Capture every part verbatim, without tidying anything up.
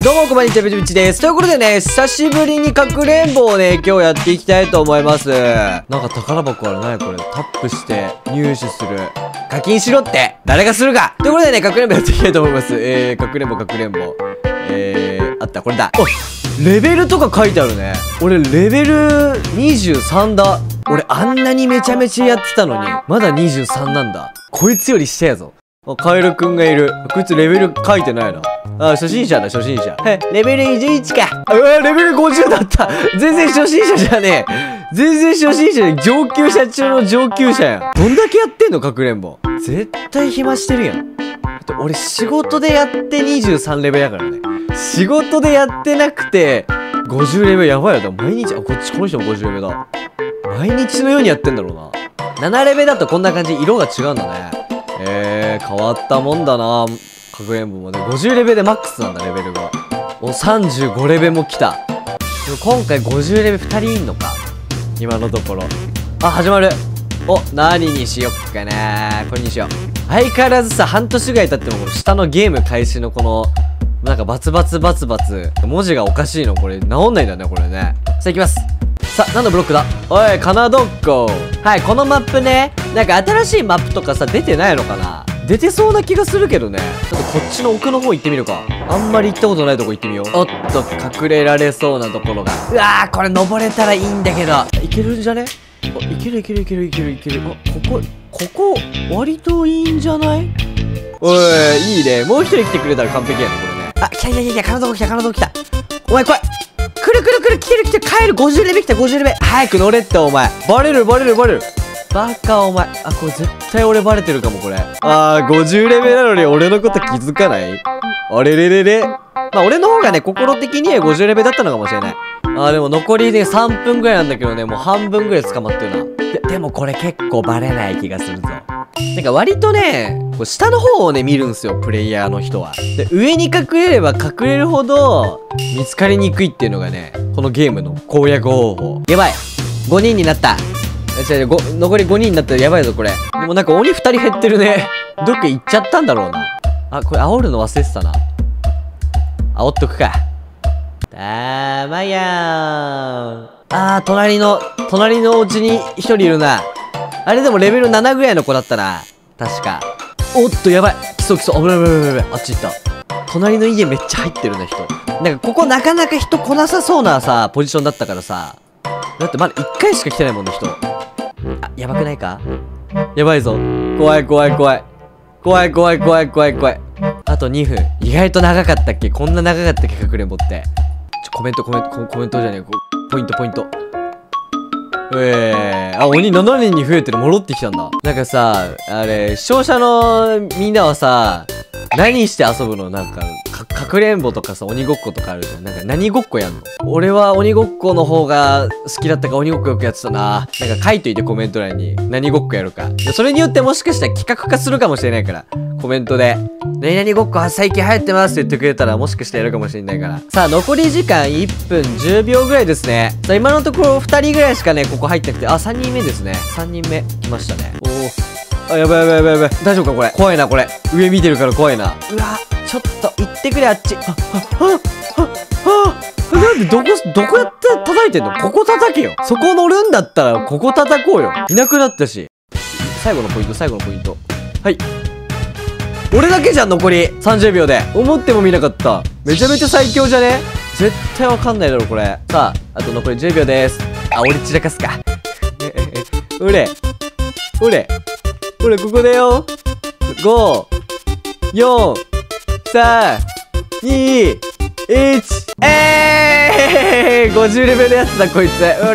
どうも、こんにちは、ぶちぶちです。ということでね、久しぶりにかくれんぼをね、今日やっていきたいと思います。なんか宝箱ある。何これ。タップして入手する。課金しろって誰がするか。ということでね、かくれんぼやっていきたいと思います。えー、かくれんぼかくれんぼ。えー、あった、これだ。お、レベルとか書いてあるね。俺、レベルにじゅうさんだ。俺、あんなにめちゃめちゃやってたのに、まだにじゅうさんなんだ。こいつより下やぞ。あ、カエルくんがいる。こいつレベル書いてないな。あ、初心者だ、初心者。レベルじゅういちか。うわ、レベルごじゅうだった。全然初心者じゃねえ。全然初心者で上級者中の上級者やん。どんだけやってんの、かくれんぼ。絶対暇してるやん。だって俺仕事でやってにじゅうさんレベルやからね。仕事でやってなくて、ごじゅうレベルやばいよ。毎日、あ、こっち、この人もごじゅうレベルだ。毎日のようにやってんだろうな。ななレベルだとこんな感じ、色が違うんだね。えー、変わったもんだな。かくれんぼもね、ごじゅうレベルでマックスなんだ、レベルが。お、さんじゅうごレベルも来た。でも今回ごじゅうレベルふたりいんのか。今のところ。あ、始まる。お、何にしよっかな。これにしよう。相変わらずさ、半年ぐらい経ってもこの下のゲーム開始のこの、なんかバツバツバツバツ。文字がおかしいの。これ、治んないんだね、これね。さあ行きます。さあ、何のブロックだ。おい、カナドッコ。はい、このマップね、なんか新しいマップとかさ、出てないのかな。出てそうな気がするけどね。ちょっとこっちの奥の方行ってみるか。あんまり行ったことないとこ行ってみよう。おっと、隠れられそうなところが。うわー、これ登れたらいいんだけど。いけるんじゃね。あ、いけるいけるいけるいけるいける。あ、ここ、ここ、割といいんじゃない。おい、いいね。もう一人来てくれたら完璧やね、これね。あ、来た来た来た、カナドコ来た、カナドコ来た。お前来い。来る来る来る、来てる来てる、帰る。ごじゅうレベル来た、ごじゅうレベル。早く乗れって、お前。バレるバレるバレる。バカお前。あ、これ絶対俺バレてるかも、これ。あー、ごじゅうレベルなのに俺のこと気づかない。あれれれれ。まあ、俺の方がね、心的にはごじゅうレベルだったのかもしれない。あー、でも残りでさんぷんぐらいなんだけどね、もう半分ぐらい捕まってるな。で、でもこれ結構バレない気がするぞ。なんか割とね、こう下の方をね、見るんすよ、プレイヤーの人は。で、上に隠れれば隠れるほど、見つかりにくいっていうのがね、このゲームの攻略方法。やばい !ごにんになった。違う違う、残りごにんになったらやばいぞ、これ。でもなんか鬼ふたり減ってるね。どっか行っちゃったんだろうな。あ、これ煽るの忘れてたな。煽っとくか。たーまやーん。あー、隣の、隣のお家に一人いるな。あれでもレベルななぐらいの子だったな。確か。おっと、やばい。来そう来そう。危ない危ない危ない危ない。あっち行った。隣の家めっちゃ入ってるな、人。なんかここなかなか人来なさそうなさ、ポジションだったからさ。だってまだいっかいしか来てないもんね、人。あ、やばくないか。やばいぞ。怖い怖い怖い。怖い怖い怖い怖い怖い。あとにふん。意外と長かったっけ。こんな長かったっけ、かくれんぼって。ちょ、コメントコメント、コメントじゃねえ。ポイントポイント。えー、あ、鬼ななにんに増えてる。戻ってきたんだ。なんかさ、あれ、視聴者のみんなはさ、何して遊ぶの。なんか、か、かくれんぼとかさ、鬼ごっことかあるじゃん。なんか何ごっこやんの。俺は鬼ごっこの方が好きだったから鬼ごっこよくやってたな。なんか書いといてコメント欄に。何ごっこやるか。それによってもしかしたら企画化するかもしれないから。コメントで。何々ごっこ最近流行ってますって言ってくれたらもしかしたらやるかもしれないから。さあ、残り時間いっぷんじゅうびょうぐらいですね。さあ、今のところふたりぐらいしかね、ここ入ってなくて。あ、さんにんめですね。さんにんめ来ましたね。おお。あ、やばいやばいやばいやばい。大丈夫かこれ。怖いな、これ。上見てるから怖いな。うわ、ちょっと行ってくれ、あっち。は、は、は、は、は、なんでどこ、どこやって叩いてんの。ここ叩けよ。そこ乗るんだったら、ここ叩こうよ。いなくなったし。最後のポイント、最後のポイント。はい。俺だけじゃん、残りさんじゅうびょうで。思ってもみなかった。めちゃめちゃ最強じゃね。絶対わかんないだろ、これ。さあ、あと残りじゅうびょうです。あ、俺散らかすか。え、え、え、うれ。うれ。うれ、ここだよ。ご、よん、さん、に、いち。えー、ごじゅうレベルのやつだ、こいつ。や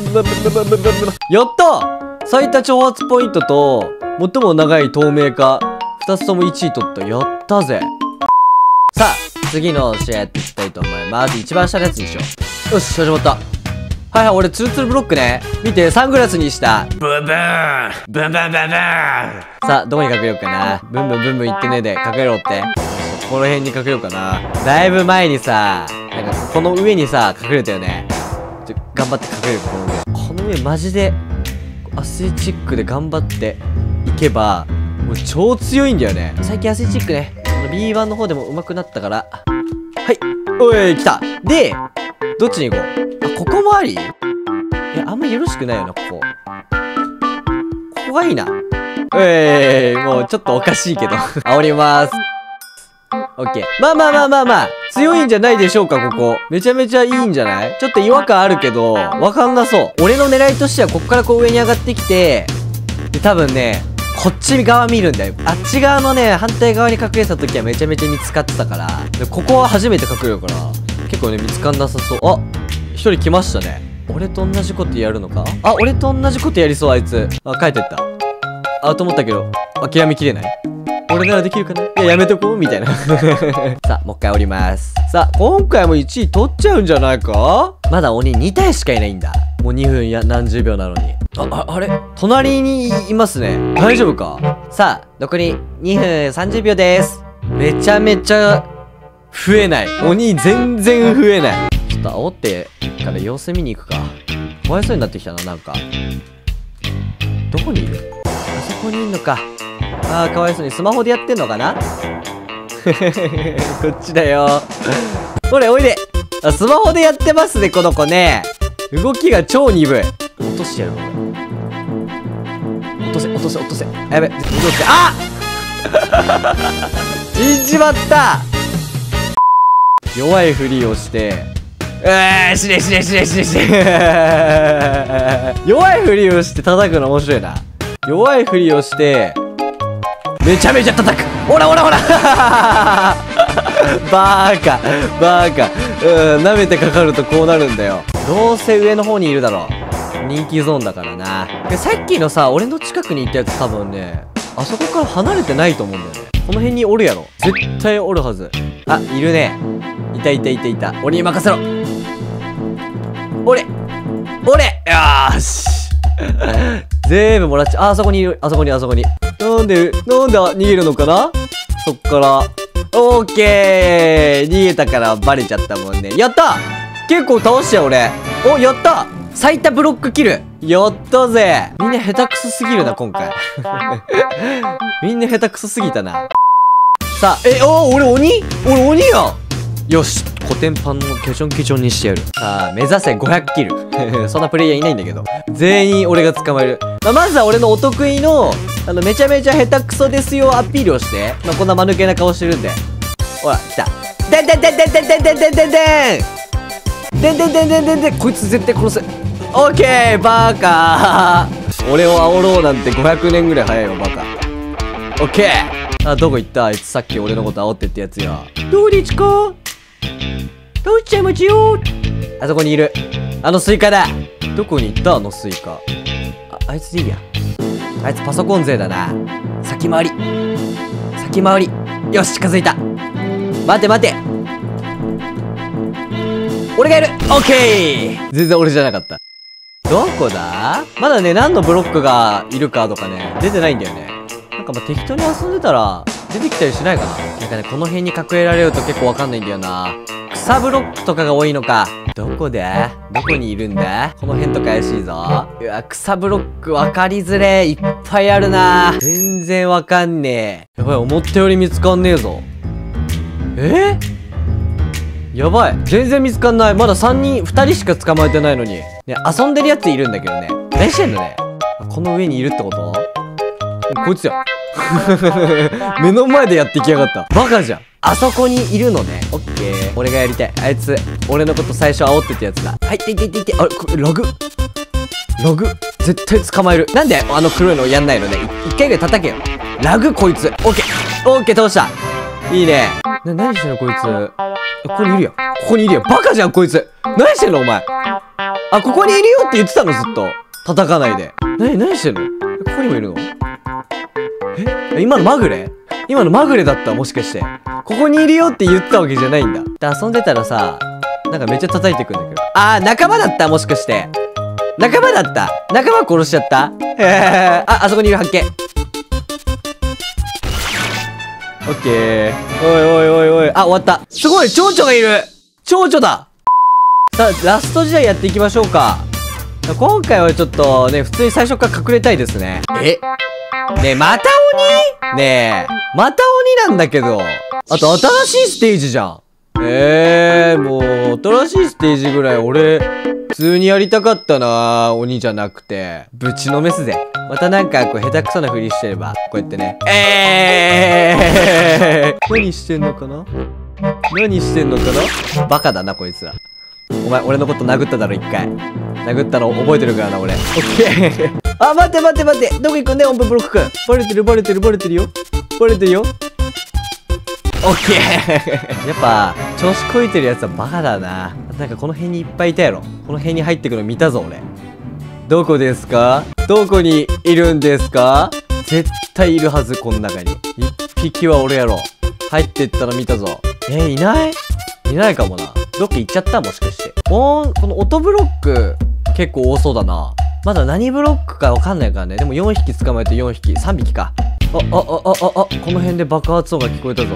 った最多挑発ポイントと、最も長い透明化。ふたつともいちい取った。やったぜ。さあ、次の試合やっていきたいと思います。一番下のやつにしよう。よし、始まった。はいはい、俺ツルツルブロックね。見て、サングラスにした。ブンブーンブンブンブンブーン。さあ、どこに隠れようかな。ブンブンブンブン言ってねえで、隠れろって。この辺に隠れようかな。だいぶ前にさ、なんかこの上にさ、隠れたよね。ちょ、頑張って隠れる、この上。この上マジで、アスレチックで頑張っていけば、もう超強いんだよね。最近アスレチックね、ビーワン の方でも上手くなったから。はい。 おい、来た。で、どっちに行こう。あ、ここもあり？いや、あんまよろしくないよな、ここ。ここがいいな。えい、もうちょっとおかしいけど。煽りまーす。オッケー。まあまあまあまあまあ、強いんじゃないでしょうか、ここ。めちゃめちゃいいんじゃない？ちょっと違和感あるけど、わかんなそう。俺の狙いとしては、こっからこう上に上がってきて、で、多分ね、こっち側見るんだよ。あっち側のね、反対側に隠れた時はめちゃめちゃ見つかってたから、で、ここは初めて隠れるから、結構ね、見つかんなさそう。あ、一人来ましたね。俺と同じことやるのか？あ、俺と同じことやりそう、あいつ。あ、帰ってった。あ、と思ったけど、諦めきれない？俺ならできるかな？いや、やめとこうみたいな。さあ、もう一回降ります。さあ、今回もいちい取っちゃうんじゃないか？まだ鬼に体しかいないんだ。もうにふんや何十秒なのに。あ、あ、あれ？隣にいますね。大丈夫か？さあ、残りにふんさんじゅうびょうです。めちゃめちゃ増えない。鬼全然増えない。ちょっと煽ってから様子見に行くか。かわいそうになってきたな、なんか。どこにいる？あそこにいんのか。あー、かわいそうにスマホでやってんのかな。こっちだよ。ほれ、おいで。あ、スマホでやってますね、この子ね。動きが超鈍い。落としてやろう。落とせ、落とせ、落とせ。あ、やべ、落とせ。あっ死んじまった。弱いふりをして、えー、死ね死ね死ね死ね死ね。弱いふりをして叩くの面白いな。弱いふりをして、めちゃめちゃ叩く。ほらほらほら。バーカバーカ。うん、舐めてかかるとこうなるんだよ。どうせ上の方にいるだろう。人気ゾーンだからな。で、さっきのさ、俺の近くにいたやつ多分ね、あそこから離れてないと思うんだよね。この辺におるやろ。絶対おるはず。あ、いるね。いたいたいたいた。俺に任せろ。俺俺よーし。全部もらっちゃう。あ、あそこにいる。あそこにあそこに。なんで、なんで逃げるのかな？そっから。オーケー！逃げたからバレちゃったもんね。やった！結構倒したよ、俺。お、やった！最多ブロックキル！やったぜ！みんな下手くそすぎるな、今回。みんな下手くそすぎたな。さあ、え、おー、俺鬼？俺鬼やん！よし、コテンパンのケチョンケチョンにしてやる。さあ、目指せごひゃくキル。そんなプレイヤーいないんだけど。全員俺が捕まえる。まあ、まずは俺のお得意の、あの、めちゃめちゃ下手くそですよアピールをして。まあ、こんな間抜けな顔してるんで。ほら、来た。でんでんでんでんでんでんでんでんでんでんでんでんでんでんでんでんでんこいつ絶対殺せ。オッケーバーカー。俺を煽ろうなんてごひゃくねんぐらい早いよ、バカ。オッケー。あ、どこ行った？あいつさっき俺のこと煽ってってやつや。どうですか？どうしちゃいますよ。あそこにいる。あのスイカだ。どこに行ったあのスイカ。あ、あいつでいいや。あいつパソコン勢だな。先回り。先回り。よし、近づいた。待て待て。俺がいる。オッケー。全然俺じゃなかった。どこだ？まだね、何のブロックがいるかとかね、出てないんだよね。なんかまあ適当に遊んでたら、出てきたりしないかな。なんかね、この辺に隠れられると結構わかんないんだよな。草ブロックとかが多いのか。どこだ？どこにいるんだ？この辺とか怪しいぞ。うわ、草ブロック分かりづれ。いっぱいあるな。全然わかんねえ。やばい、思ったより見つかんねえぞ。えー、やばい。全然見つかんない。まださんにん、ふたりしか捕まえてないのに。ね、遊んでるやついるんだけどね。何してんのね。この上にいるってこと？こいつや。目の前でやってきやがった。バカじゃん。あそこにいるのね。オッケー。俺がやりたい。あいつ、俺のこと最初煽ってたやつだ。はい、ていていていて。あれ、これ、ラグラグ絶対捕まえる。なんであの黒いのやんないのね。一回ぐらい叩けよ。ラグこいつ。オッケー。オッケー、倒した。いいね。な、何してんのこいつ。ここにいるやん。ここにいるやん。バカじゃん、こいつ。何してんのお前。あ、ここにいるよって言ってたの、ずっと。叩かないで。何、何してんの？ここにもいるの？え？今のまぐれ？今のまぐれだった？もしかして。ここにいるよって言ったわけじゃないんだ。で、遊んでたらさ、なんかめっちゃ叩いてくんだけど。あー、仲間だった？もしかして。仲間だった？仲間殺しちゃった？へー。あ、あそこにいる、発見。オッケー。おいおいおいおい。あ、終わった。すごい！蝶々がいる！蝶々だ！さあ、ラスト時代やっていきましょうか。今回はちょっとね、普通に最初から隠れたいですね。え？ねえ、また鬼？ねえ、また鬼なんだけど。あと新しいステージじゃん。 えー、もう、新しいステージぐらい俺、普通にやりたかったな。鬼じゃなくて。ぶちのめすぜ。またなんか、こう、下手くそなふりしてれば、こうやってね。えー何してんのかな何してんのかなバカだな、こいつら。お前、俺のこと殴っただろ、一回。殴ったの覚えてるからな、俺。オッケー。あ、待って待って待って。どこ行くんだよ、音符ブロックくん。バレてる、バレてる、バレてるよ。バレてるよ。オッケー。やっぱ、調子こいてるやつはバカだな。なんかこの辺にいっぱいいたやろ。この辺に入ってくの見たぞ、俺。どこですか？どこにいるんですか？絶対いるはず、この中に。一匹は俺やろ。入ってったの見たぞ。えー、いない？いないかもな。どっか行っちゃった？もしかして。おーん、この音ブロック、結構多そうだな。まだ何ブロックかわかんないからね。でもよんひき捕まえてよんひき。さんびきか。あ、あ、あ、あ、あ、あ、この辺で爆発音が聞こえたぞ。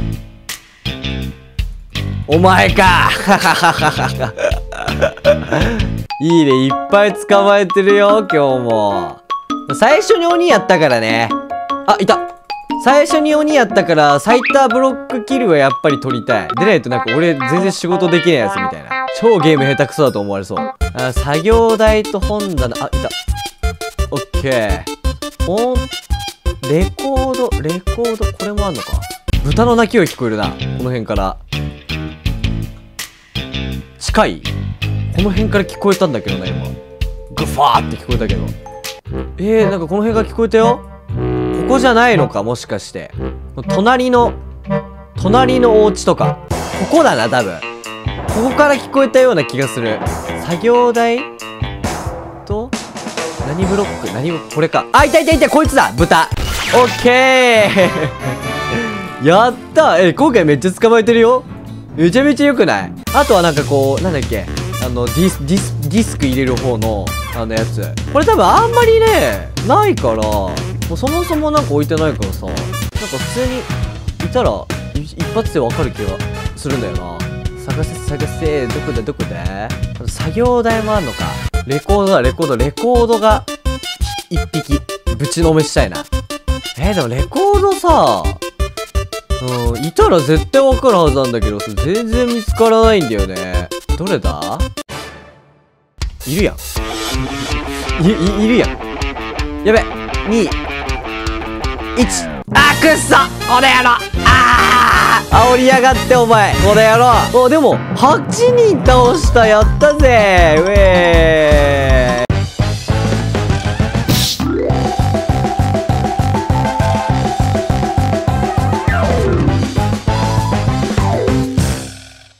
お前かいいね、いっぱい捕まえてるよ、今日も。最初に鬼やったからね。あ、いた。最初に鬼やったから、最多ブロックキルはやっぱり取りたい。でないとなんか俺全然仕事できないやつみたいな。超ゲーム下手くそだと思われそう。あ、作業台と本棚、あ、いた。オッケー。おん、レコード、レコード、これもあんのか。豚の鳴き声聞こえるな。この辺から。近い？この辺から聞こえたんだけどな、今。グファーって聞こえたけど。えー、なんかこの辺が聞こえたよ。ここじゃないのか、もしかして。隣の、隣のお家とか。ここだな、多分。ここから聞こえたような気がする。作業台と、何ブロック？何、これか。あ、いたいたいた、こいつだ！豚！オッケーやったー！え、今回めっちゃ捕まえてるよ。めちゃめちゃ良くない？あとはなんかこう、なんだっけ、あの、ディス、ディス、ディスク入れる方の、あのやつ。これ多分あんまりね、ないから、もうそもそもなんか置いてないからさ、なんか普通にいたら、一発でわかる気がするんだよな。探せ探せ、どこだどこだ？作業台もあんのか。レコードだ、レコード、レコードが、一匹、ぶちのめしたいな。えー、でもレコードさ、うん、いたら絶対わかるはずなんだけど、全然見つからないんだよね。どれだ？いるやん。い、い、いるやん。やべ、に、いち。あー、くっそ！この野郎！あー！煽りやがってお前！この野郎！お、でも、はちにん倒した！やったぜ！うえー！